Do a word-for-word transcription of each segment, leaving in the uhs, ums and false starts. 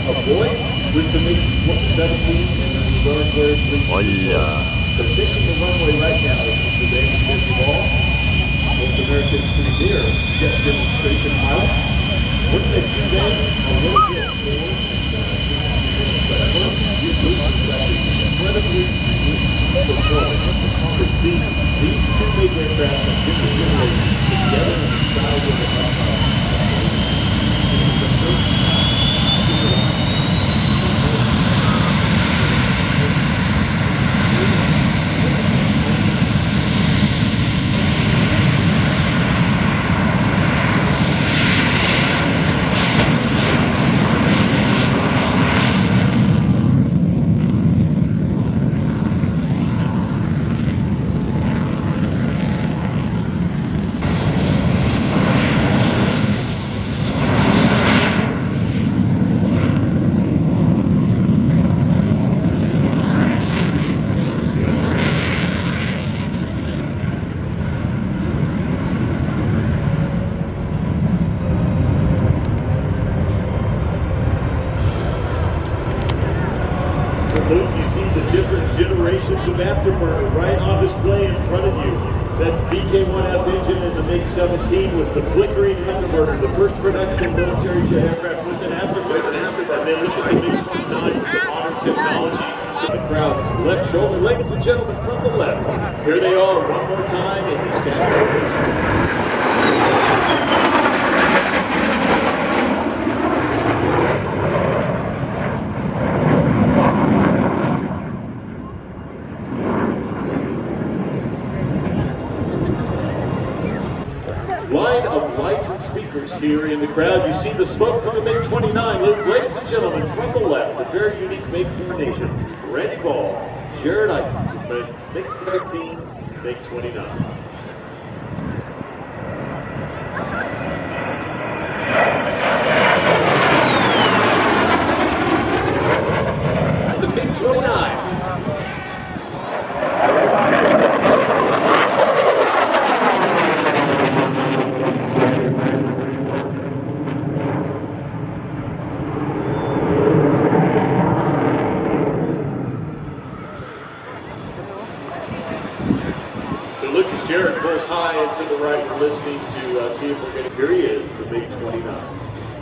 a boy with the MiG seventeen and then the Learn Where It Leads. So taking the runway right now is Mister David Fitzball, North America's premier jet demonstration pilot. What do they see then? A little bit more. Incredibly performance. To see these two big aircraft and different generations together in the sky with a generations of afterburner right on display in front of you. That V K one F engine and the MiG seventeen with the flickering afterburner, the first production military jet aircraft with an afterburner. And then look at the MiG twenty-nine with the modern technology to the crowd's left shoulder. Ladies and gentlemen, from the left, here they are one more time in the standing ovation. Line of lights and speakers here in the crowd. You see the smoke from the MiG twenty-nine. Ladies and gentlemen, from the left, the very unique MiG formation. Randy Ball, Jared Eichens, MiG seventeen, MiG twenty-nine. The MiG twenty-nine. Jared pulls high and to the right. We're listening to uh, see if we're going to. Here he is, the MiG twenty-nine.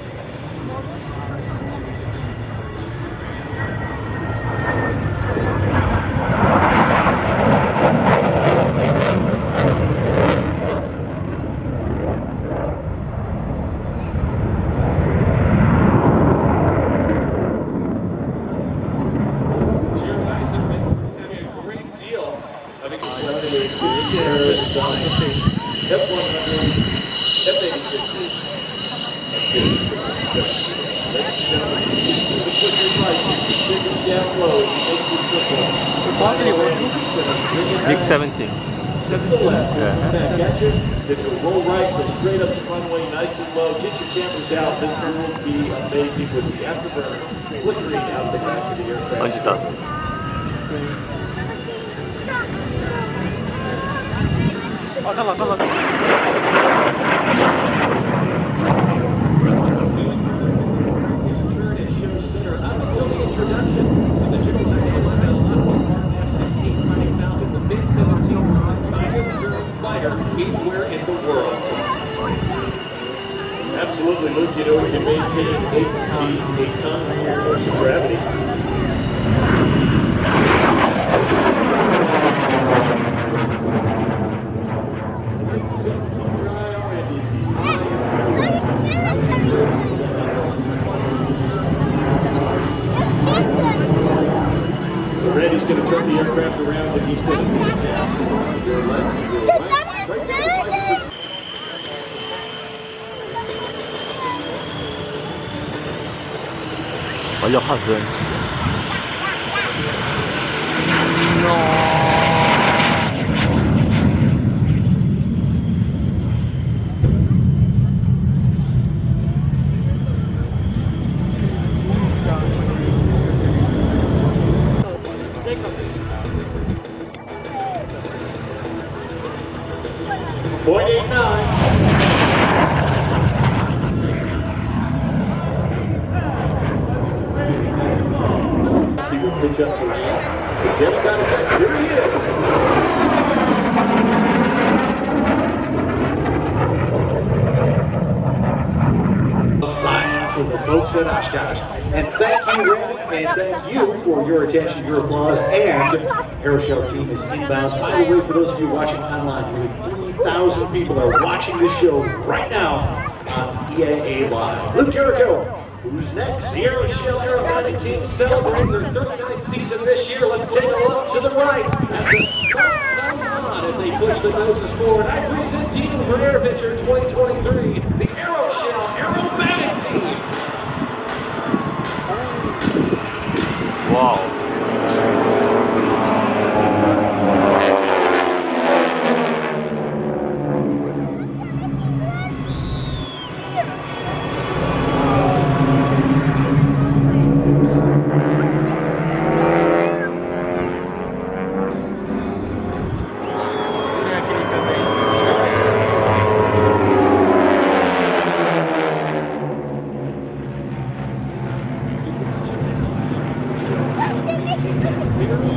F one hundred, F eighty-sixes, ladies and gentlemen, you can see the quicker right, you can see him down low as he makes his football. MiG seventeen. Step to the left, yeah. Come back at you, then you'll roll right, go straight up the runway, nice and low, get your cameras out. This one will be amazing with the afterburner flickering out the back of the aircraft. 아, 잠깐, 잠깐. Anywhere in the world. Absolutely, Luke, you know we can maintain eight G's, eight tons of force of gravity. So Randy's going to turn the aircraft around and he's going to push gas from your left to your right. Olha o rasante. point eight nine. to pitch us around. So Kevin got it back. Here he is. For the folks at Oshkosh. And thank you, Randy, and thank you for your attention, your applause, and Aeroshell team is inbound. By the way, for those of you watching online, nearly three thousand people are watching this show right now on E A A Live. Luke Jericho, who's next? The Aeroshell Aerobatic team celebrating their thirty-ninth season this year. Let's take a look to the right as the smoke comes on as they push the noses forward. I present to you for AirVenture twenty twenty-three, the Aeroshell Aerobatic team. Wow. Here